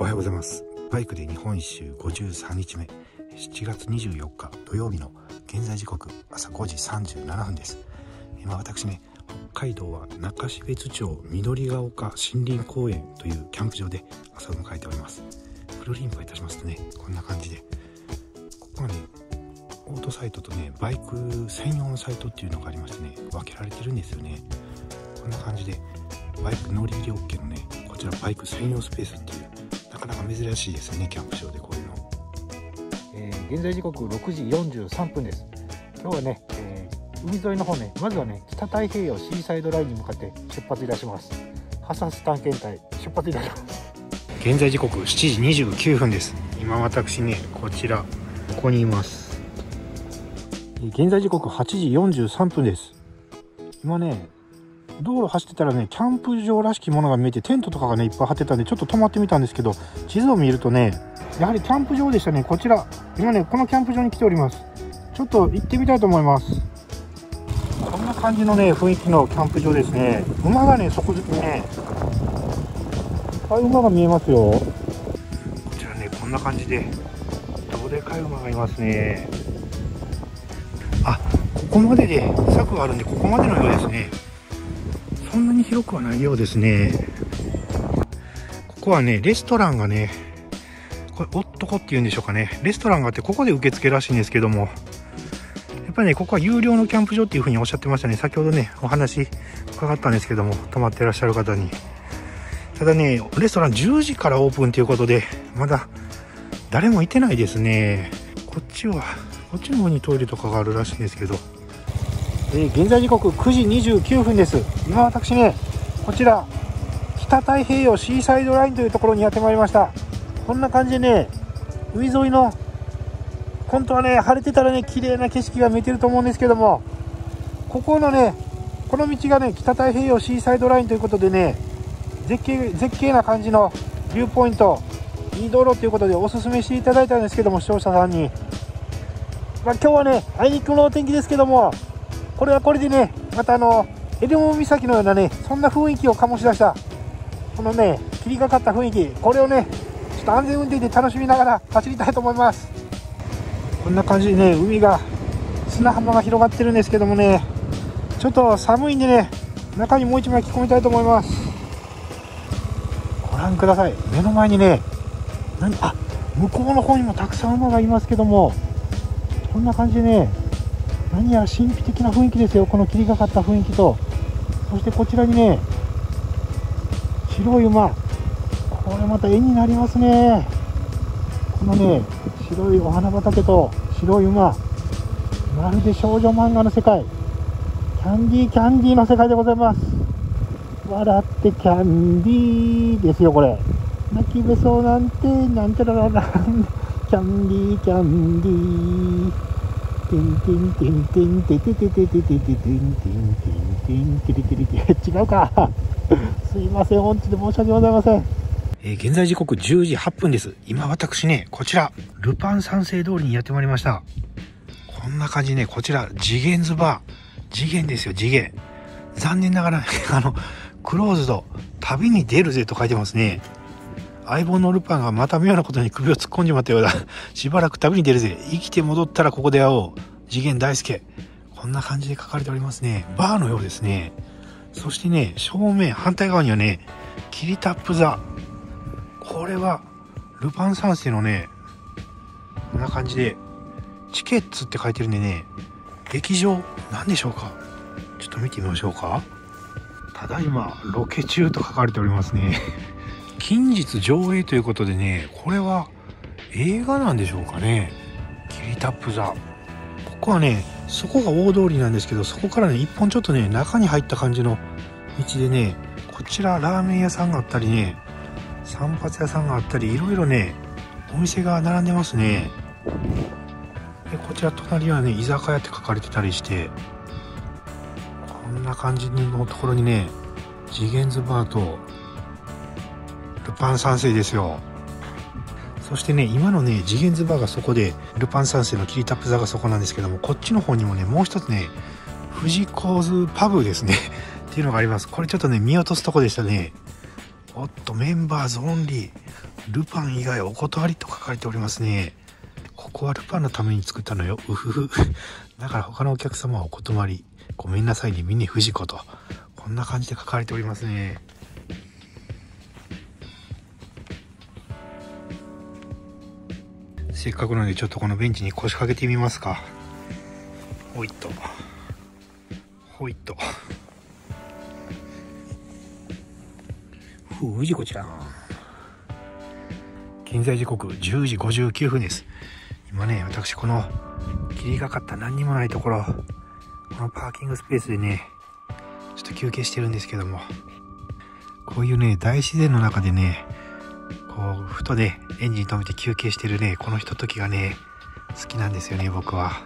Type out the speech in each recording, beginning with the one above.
おはようございます。バイクで日本一周53日目、7月24日土曜日の現在時刻朝5時37分です。今私ね、北海道は中標津町緑ヶ丘森林公園というキャンプ場で朝を迎えております。フルリンパいたしますとね、こんな感じで、ここはねオートサイトとねバイク専用のサイトっていうのがありましてね、分けられてるんですよね。こんな感じでバイク乗り入れ OK のね、こちらバイク専用スペースっていう、なかなか珍しいですよね、キャンプ場でこういうの。 現在時刻6時43分です。今日はね、海沿いの方ね、まずはね北太平洋シーサイドラインに向かって出発いたします。ハサス探検隊出発いたします。 現在時刻7時29分です。今私ね、こちらここにいます。 現在時刻8時43分です。今ね道路走ってたらね、キャンプ場らしきものが見えて、テントとかがねいっぱい張ってたんでちょっと止まってみたんですけど、地図を見るとねやはりキャンプ場でしたね。こちら今ねこのキャンプ場に来ております。ちょっと行ってみたいと思います。こんな感じのね雰囲気のキャンプ場ですね。馬がね底付きね、馬が見えますよ。 こちらねこんな感じでどでかい馬がいますね。あ、ここまでで柵があるんで、ここまでのようですね。そんなに広くはないようですね。ここはねレストランがね、これおっとこっていうんでしょうかね、レストランがあって、ここで受付らしいんですけども、やっぱりねここは有料のキャンプ場っていう風におっしゃってましたね。先ほどねお話伺ったんですけども、泊まってらっしゃる方に。ただねレストラン10時からオープンということで、まだ誰もいてないですね。こっちの方にトイレとかがあるらしいんですけど、 現在時刻9時29分です。今私ねこちら北太平洋シーサイドラインというところにやってまいりました。こんな感じでね、海沿いの本当はね晴れてたらね綺麗な景色が見えてると思うんですけども、ここのねこの道がね北太平洋シーサイドラインということでね、絶景な感じのビューポイント、いい道路ということでおすすめしていただいたんですけども、視聴者さんに、今日はねあいにくのお天気ですけども、これはこれでねまたえりも岬のようなねそんな雰囲気を醸し出した、このね霧がかった雰囲気、これをねちょっと安全運転で楽しみながら走りたいと思います。こんな感じでね海が、砂浜が広がってるんですけどもね、ちょっと寒いんでね中にもう一枚着込みたいと思います。ご覧ください、目の前にね向こうの方にもたくさん馬がいますけども、こんな感じでね何やら神秘的な雰囲気ですよ。この霧がかった雰囲気と、そしてこちらにね白い馬、これまた絵になりますね。このね白いお花畑と白い馬、まるで少女漫画の世界、キャンディーの世界でございます。笑ってキャンディーですよ。これ泣きべそうなんてなんちゃらららん、キャンディーテンテンテンテンテテテテテテテテンテンテンテンテテテテテ、違うかすいません、本当に申し訳ございません。 現在時刻10時8分です。今私ねこちらルパン三世通りにやってまいりました。こんな感じね、こちら次元ズバー、次元ですよ、次元。残念ながらクローズド、旅に出るぜと書いてますね。相棒のルパンがまた妙なことに首を突っ込んじまったようだ。しばらく旅に出るぜ、生きて戻ったらここで会おう、次元大介。こんな感じで書かれておりますね。バーのようですね。そしてね正面反対側にはねキリタップ座、これはルパン三世のね、こんな感じでチケッツって書いてるんでね、劇場なんでしょうか。ちょっと見てみましょうか。ただいまロケ中と書かれておりますね。近日上映ということでね、これは映画なんでしょうかね。キリタップ座、ここはねそこが大通りなんですけど、そこからね一本ちょっとね中に入った感じの道でね、こちらラーメン屋さんがあったりね、散髪屋さんがあったり、いろいろねお店が並んでますね。でこちら隣はね居酒屋って書かれてたりして、こんな感じのところにね次元ズバーとルパン三世ですよ。そしてね今のね次元ズバーがそこで、ルパン三世のキリタップ座がそこなんですけども、こっちの方にもねもう一つね富士コーズパブですねっていうのがあります。これちょっとね見落とすとこでしたね。おっとメンバーズオンリー、 ルパン以外お断りと書かれておりますね。ここはルパンのために作ったのよ。うふふ。だから他のお客様はお断り。ごめんなさいね、峰不二子と。こんな感じで書かれておりますね。せっかくなのでちょっとこのベンチに腰掛けてみますか。ほいっと。ほいっと。ふうじこちゃん。現在時刻10時59分です。今ね、私この霧がかった何にもないところ、このパーキングスペースでね、ちょっと休憩してるんですけども、こういうね、大自然の中でね、こう、ふとね、エンジン止めて休憩してるね、このひとときがね、好きなんですよね、僕は。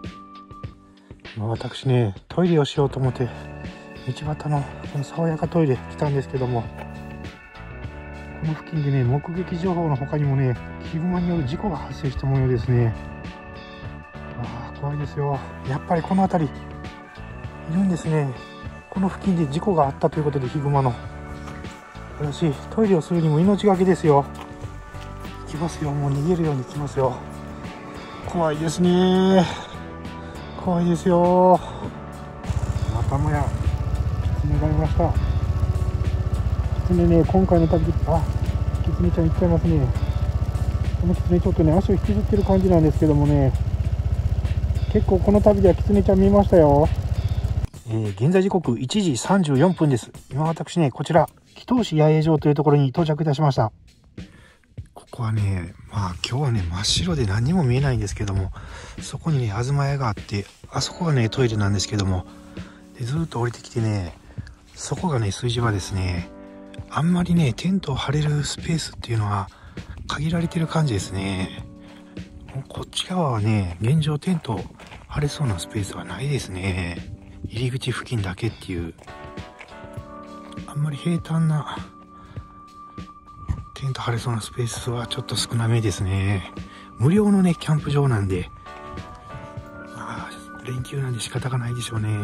私ね、トイレをしようと思って、道端のこの爽やかトイレ来たんですけども、この付近でね、目撃情報の他にもね、ヒグマによる事故が発生した模様ですね。怖いですよ。やっぱりこの辺りいるんですね。この付近で事故があったということで、ヒグマの。私トイレをするにも命がけですよ。行きますよ。もう逃げるように行きますよ。怖いですね。怖いですよ。またもやキツネがいました。キツネね、今回の旅、キツネちゃんいっぱいいますね。このキツネちょっとね、足を引きずってる感じなんですけどもね、結構この旅ではキツネちゃん見ましたよ。現在時刻1時34分です。今私ね、こちら祈祷市野営場というところに到着いたしました。ここはね、今日はね、真っ白で何にも見えないんですけども、そこにね、東屋があって、あそこがね、トイレなんですけども、でずーっと降りてきてね、そこがね、炊事場ですね。あんまりね、テントを張れるスペースっていうのは限られてる感じですね。こっち側はね、現状テント張れそうなスペースはないですね。入り口付近だけっていう、あんまり平坦なテント張れそうなスペースはちょっと少なめですね。無料のね、キャンプ場なんで、連休なんで仕方がないでしょうね。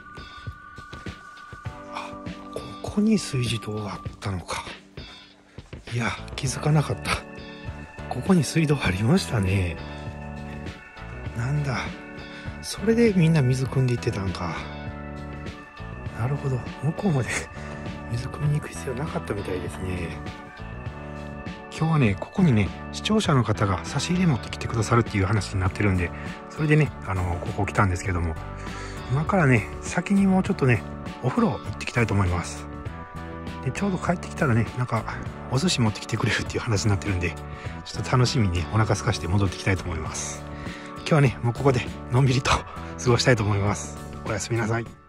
ここに炊事塔があったのか。いや、気づかなかった。ここに水道ありましたね。なんだ、それでみんな水汲んでいってたんか。なるほど、向こうまで水汲みに行く必要なかったみたいですね。今日はね、ここにね、視聴者の方が差し入れ持ってきてくださるっていう話になってるんで、それでね、ここ来たんですけども、今からね、先にもうちょっとね、お風呂行ってきたいと思います。で、ちょうど帰ってきたらね、なんかお寿司持ってきてくれるっていう話になってるんで、ちょっと楽しみにね、お腹空かして戻ってきたいと思います。今日はね、もうここでのんびりと過ごしたいと思います。おやすみなさい。